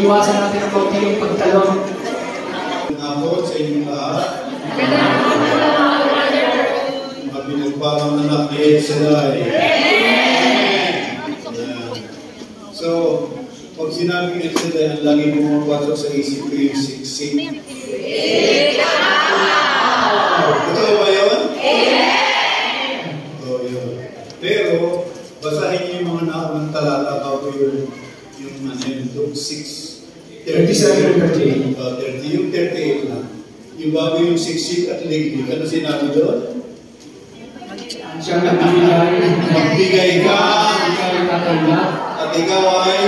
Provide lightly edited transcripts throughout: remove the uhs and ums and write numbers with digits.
iwasan natin ang kaunti yung pagtalon. Ako sa inyong lahat. Mga pinagpapang anak ni Shaddai. So, pag sinabi ni Shaddai, ang lagi pumapasok sa isip ko yung siksik. Totoo ba yun? Oo, yun. Pero, basahin niyo yung mga naunang talata bago yung Luke 6, 37, 30, yung 38 na. Yung bago yung siksik at liglig. Ano sinabi doon? Siya nagbibigay. Magbigay ka. At ikaw ay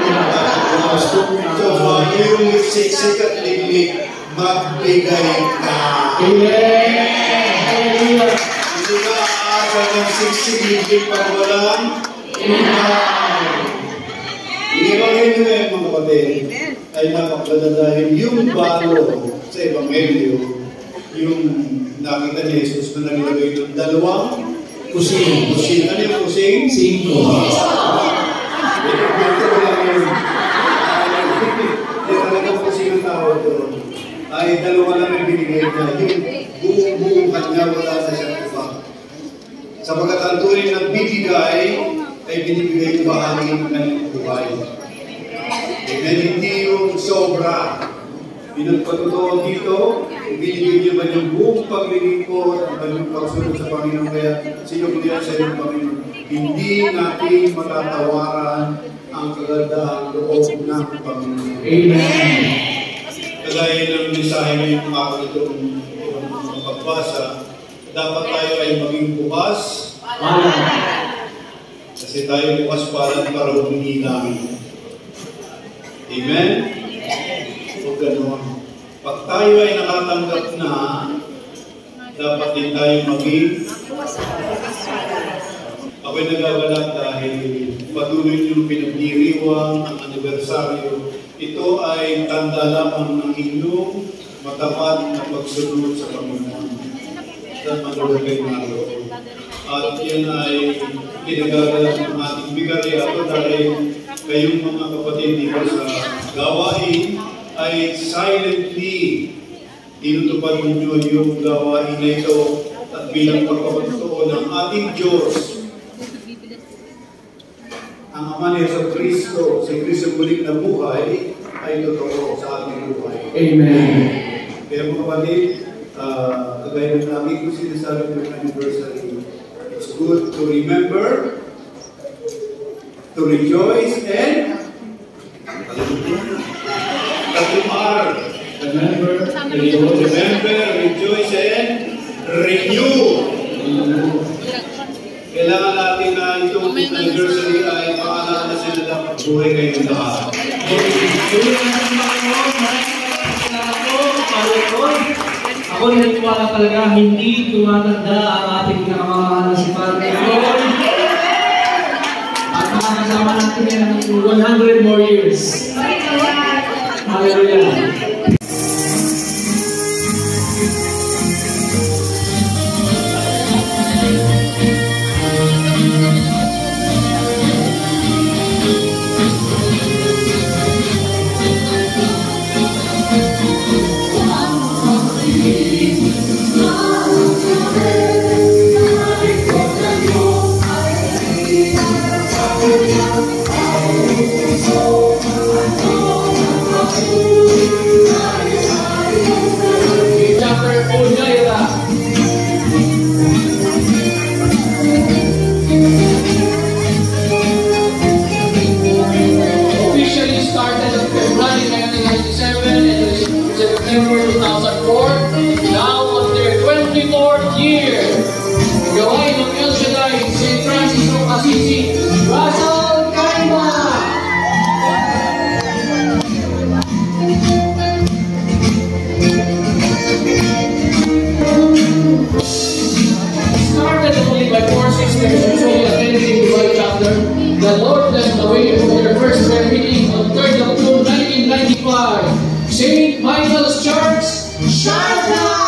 so, yung siksik at liglig, magbigay ka. Amen! Hindi ka aasa ng siksik liglig pag walang Iiwahin nyo yung mga kapatid ay napakaganda dahil yung balo sa Ebanghelyo, yung nakita ni Jesus na naglagay ng dalawang kusing. Ano yung kusing? 5. Ito ko lang yun. Yung talagang kusing ang tawag doon. Ay dalawa lang yung binigay niya. Yung buong kanya wala na siya iba. Sapagkat ang tuloy ng bibigay ay binibigay yung bahagi ng kanyang buhay. Amen, hindi yung sobra. Pinagpatutuan dito, binibigay niyo ba yung buong paglilingkod, ang kanyang pagsunod sa Panginoon, kaya sinugnihan sa iyong Panginoon. Hindi natin matatawaran ang kagandahang loob ng Panginoon. Amen. Kagaya ng mensahe ngayong ako itong pagbasa, dapat tayo ay maging bukas. Kasi tayo bukas para humingi namin. Amen? O gano'n. Pag tayo ay nakatanggap na, dapat din tayo maging ako'y nagagalak dahil patuloy niyong pinagdiriwang ang anibersaryo. Ito ay tanda lamang ng inyong matapat na pagsunod sa Panginoon. At maluwag kayo naroon. At yan ay pinagagalak ng ating bigaryato dahil kayong mga kapatid dito sa gawain ay silently tinutupad ninyo yung gawain na ito at bilang pagpapatutuo ng ating Diyos. Ang Ama ni Jesucristo, si Kristo muling na buhay ay totoo sa ating buhay. Amen. Kaya mga kapatid, kagaya ng lagi ko sinasabi ng anniversary, it's good to remember, to rejoice, and remember, rejoice, and renew. Kailangan natin na itong anniversary ay paalala sila dapat buhay kayong lahat. Ako naniniwala talaga hindi tumatanda ang ating pinakamahal na si Padre Lord. At makakasama natin yan ng 100 more years. Hallelujah. Now on their 24th year, gawain ng El Shaddai, St. Francis of Assisi, Russell Kaima! Started only by 4 sisters usually attending the Dubai chapter, the Lord led the way for their first prayer meeting on 3rd of June 1995. St. Michael's Church, Shaddai!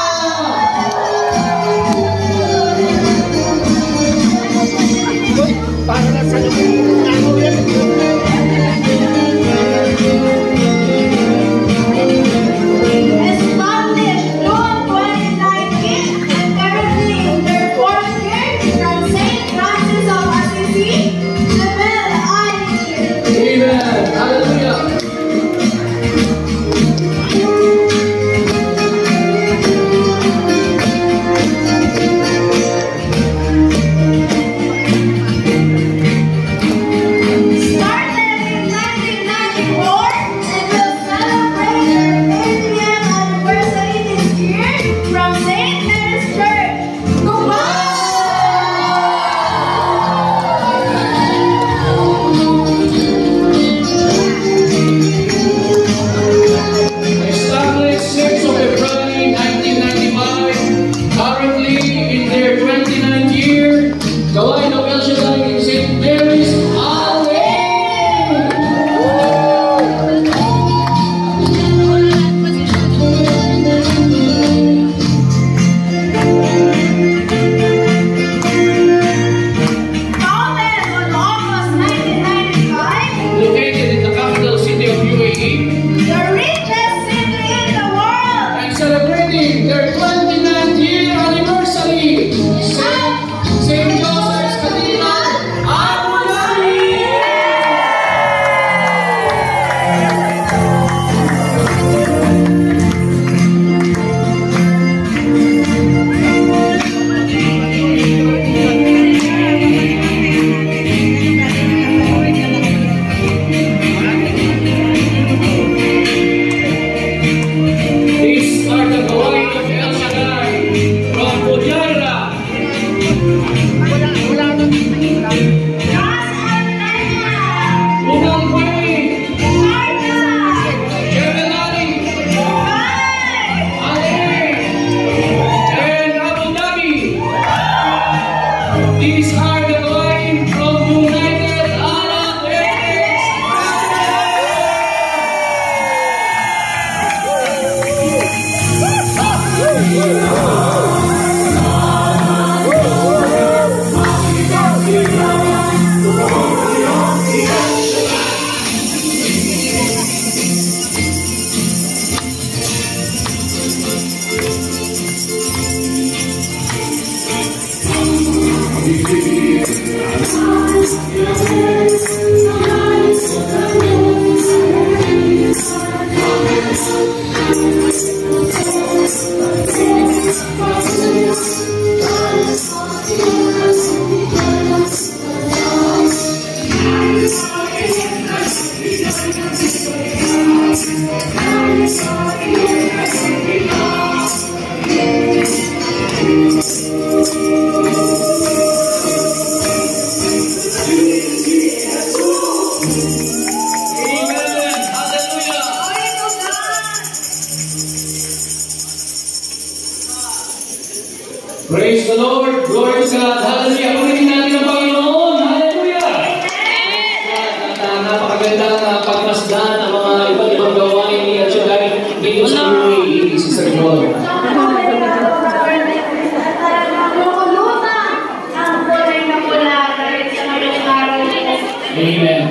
Amen.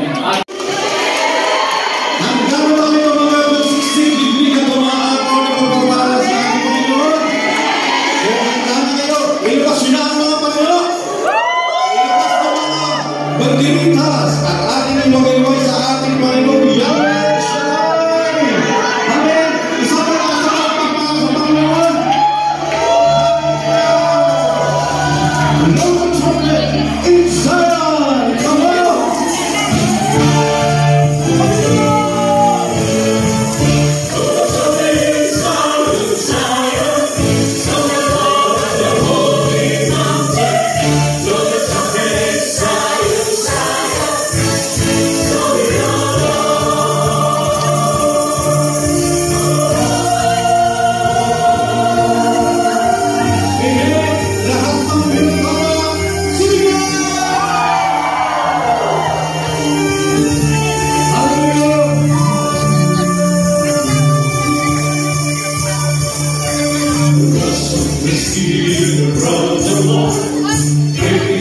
Hanggang na kayo mga magsiksik, hindi ka tumaan o na pagpapala sa ating Panginoon. Kung hanggang na kayo, ilabas yun na ang mga Panginoon. Ilabas na mga magdiritas at ating imagayaway sa ating Panginoon. Yahweh Shaddai. Amen. Isama na sa mga pagpapala sa Panginoon. Lord trumpet in Zion. Come on.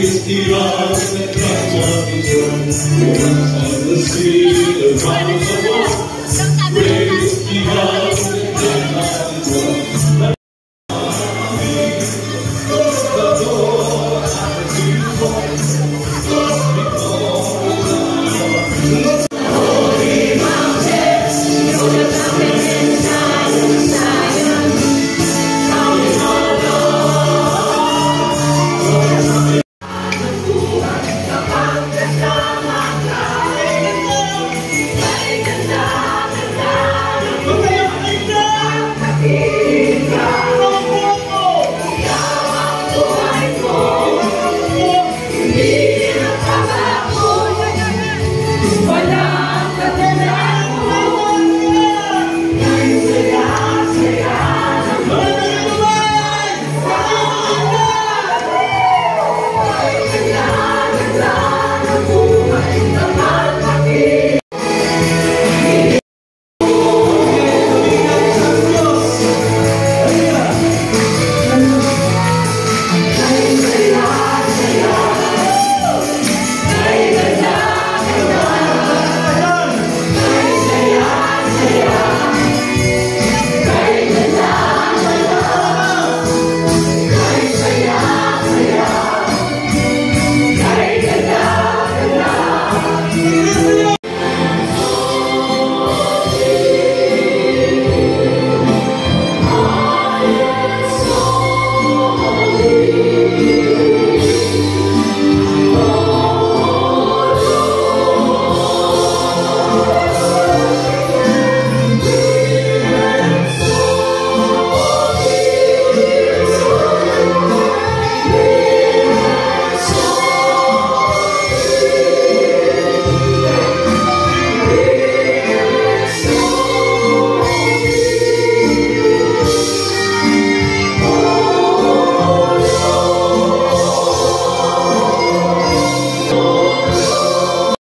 The